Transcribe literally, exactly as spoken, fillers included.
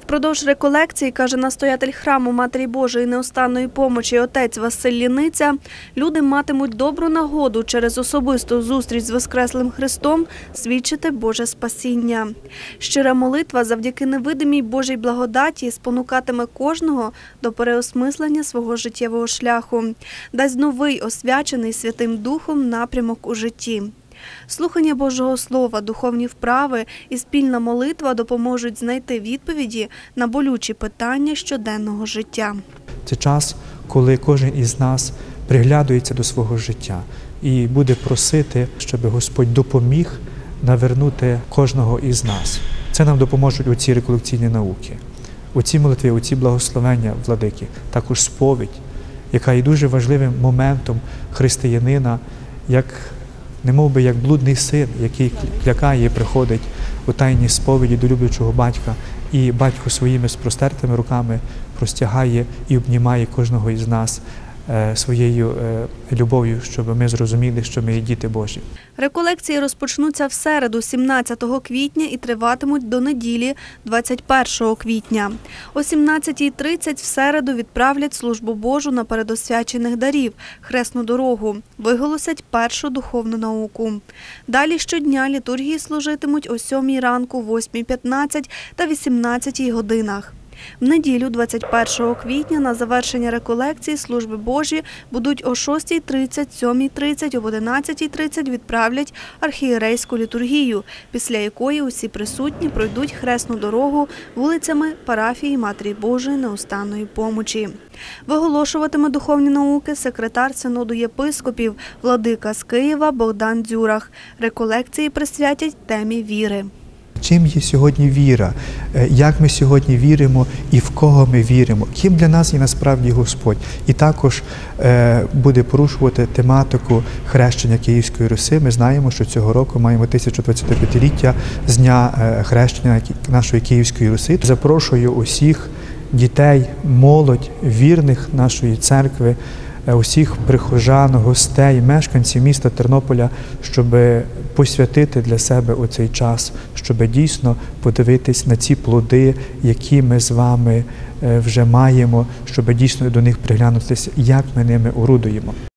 Впродовж реколекції, каже настоятель храму Матері Божої неустанної помочі отець Василь Ліниця, люди матимуть добру нагоду через особисту зустріч з Воскреслим Христом свідчити Боже спасіння. Щира молитва завдяки невидимій Божій благодаті спонукатиме кожного до переосмислення свого життєвого шляху, дасть новий, освячений Святим Духом напрямок у житті. Слухання Божого Слова, духовні вправи і спільна молитва допоможуть знайти відповіді на болючі питання щоденного життя. Це час, коли кожен із нас приглядується до свого життя і буде просити, щоб Господь допоміг навернути кожного із нас. Це нам допоможуть оці реколекційні науки, оці молитви, оці благословення владики, також сповідь, яка є дуже важливим моментом християнина, як немов би як блудний син, який клякає і приходить у тайній сповіді до люблячого батька, і батько своїми спростертими руками простягає і обнімає кожного із нас своєю любов'ю, щоб ми зрозуміли, що ми є діти Божі. Реколекції розпочнуться в середу, сімнадцятого квітня, і триватимуть до неділі, двадцять першого квітня. О сімнадцятій тридцять в середу відправлять службу Божу на передосвячених дарів – хресну дорогу, виголосять першу духовну науку. Далі щодня літургії служитимуть о сьомій ранку, восьмій п'ятнадцять та вісімнадцятій годинах. В неділю, двадцять першого квітня, на завершення реколекції служби Божі будуть о шостій тридцять, сьомій тридцять, об одинадцятій тридцять відправлять архієрейську літургію, після якої усі присутні пройдуть хресну дорогу вулицями парафії Матері Божої неустанної помочі. Виголошуватиме духовні науки секретар синоду єпископів, владика з Києва Богдан Дзюрах. Реколекції присвятять темі віри. Чим є сьогодні віра, як ми сьогодні віримо і в кого ми віримо, ким для нас є насправді Господь. І також буде порушувати тематику хрещення Київської Руси. Ми знаємо, що цього року маємо тисячу двадцятип'ятиліття з дня хрещення нашої Київської Руси. Запрошую усіх дітей, молодь, вірних нашої церкви, усіх прихожан, гостей, мешканців міста Тернополя, щоб посвятити для себе оцей час, щоб дійсно подивитись на ці плоди, які ми з вами вже маємо, щоб дійсно до них приглянутися, як ми ними орудуємо.